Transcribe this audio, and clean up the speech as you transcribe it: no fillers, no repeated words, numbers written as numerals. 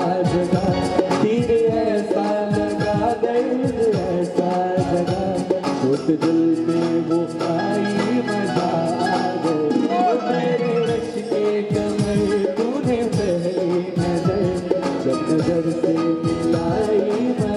जगा, तीर ऐसा लगा दर्द ऐसा जगा, उस दिल पे वो आई मजा आ गई। मेरे रश्के कमर तूने पहली नजर जब नजर से मिलाई